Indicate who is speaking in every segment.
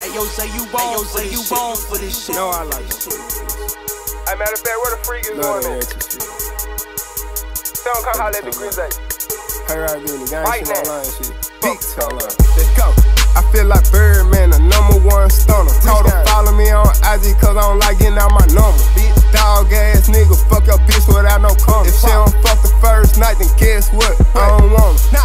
Speaker 1: Ayo, say you wrong for this shit.
Speaker 2: No, I like it.
Speaker 3: Hey, matter of fact, where the freak is going in? Tell him come holler at the Grizz.
Speaker 2: Hey, right there, the gang
Speaker 3: Right
Speaker 2: shit
Speaker 3: now.
Speaker 2: online shit. Big time. Let's go. I feel like Birdman, the #1 stunner. Told her follow me on IG cause I don't like getting out my number. Bitch, dog ass nigga, fuck your bitch without no commas. If she don't fuck the first night, then guess what? I don't want her.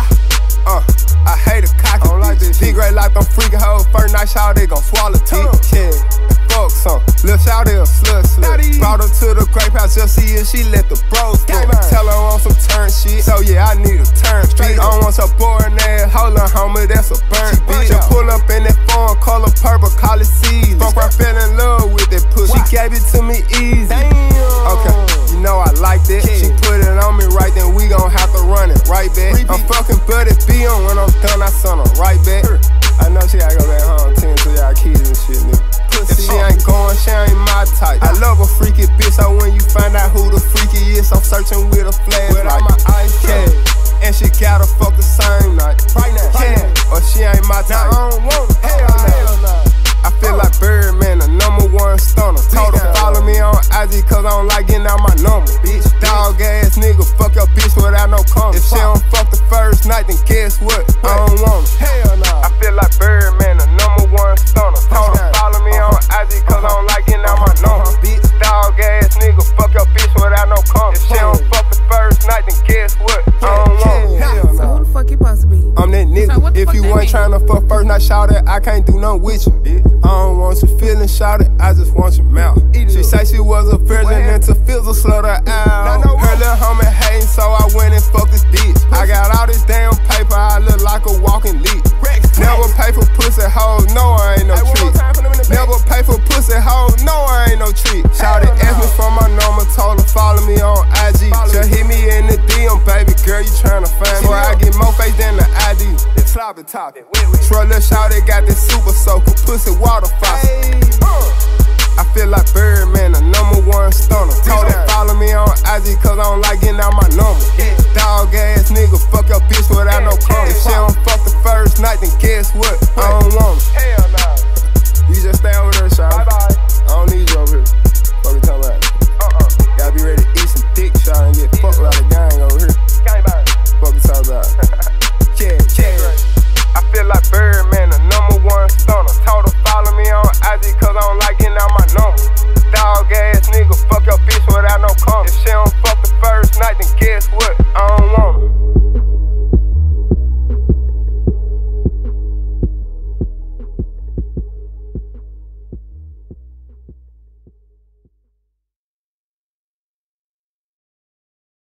Speaker 2: I hate a cocky bitch. Big red like them freaking hoes. First night shout, they gon' swallow teeth. Yeah, fuck some. Lil' shout, they a slut. Brought her to the grape house just see if she let the bros fuck. Tell her on some turn shit. So yeah, I need a turn bitch. I don't want your boring ass. Hold on, homie, that's a burn bitch. Just pull up in that phone, color purple, call it seeds. Fuck, I fell in love with that pussy. She gave it to me easy. Okay, you know I like that. She put it on me right, then we gon' have to run it right back. I'm fucking Buddy B on when I'm done, I send her right back. I know she gotta go back home, 10 to y'all kids and shit, nigga. If she ain't going, she ain't my type. I love a freaky bitch, so when you find out who the freaky is, I'm searching with a flashlight. Without my ice cap, and she gotta fuck the same night. Right now, or she ain't my type. I don't want her. Hell no. I feel like Birdman, the #1 stunner. Told her follow me on IG cause I don't like getting out my number. Bitch, dog ass nigga, fuck your bitch without no commas. If she don't fuck the first night, then guess what? I don't want her. Hell no. I feel like Birdman, the #1 stunner. Told her follow me on IG cause I don't like getting out my number. Bitch, dog ass nigga, fuck your bitch without no commas. If she don't fuck the first night, then guess what? I don't want her.
Speaker 4: So who the fuck you supposed to be?
Speaker 2: I'm that nigga.
Speaker 4: So
Speaker 2: if you ain't tryna fuck first night, shout it, I can't do nothing with you. I don't want your feelings, shout it, I just want your mouth. She say she was a virgin and to Fizzle slut her out. Her little homie hating, so I went and fucked this bitch. I got all this damn paper, I look like a walking leak. Never pay for pussy hoes, no I ain't no treat. Never pay for pussy hoes, no I ain't no treat. Shout it, ask me for my number, told her follow me on IG. Just hit me in the DM, baby girl, you tryna find me. Boy, I get more face than the ID. It's sloppy topping. Troy, little shout it, got this super soaker, pussy water.